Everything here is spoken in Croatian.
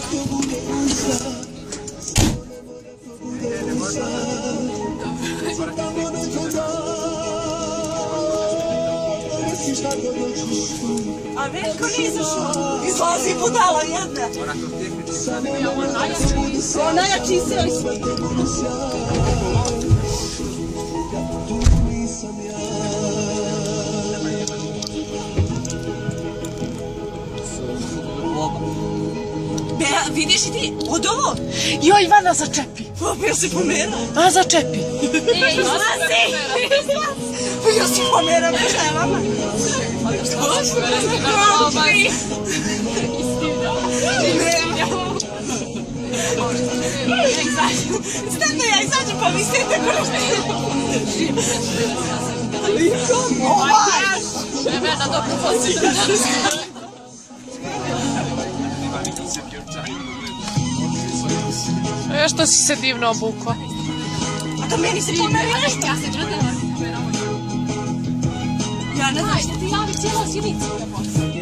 A Veljko nije izašao. Izlazi budala jedna. On najjači sve. Vidiš i ti, od ovo? Joj, Ivana, začepi. Ja si pomera. A, začepi. Izlazi! Ja si pomera, šta je vama? Stano ja izađem pa mi sete Verna dobro pozitivno. Što si se divno obukla? A to meni se pomeri nešto. Ja se gledala. Ja ne znam. Ti javi cijela silica.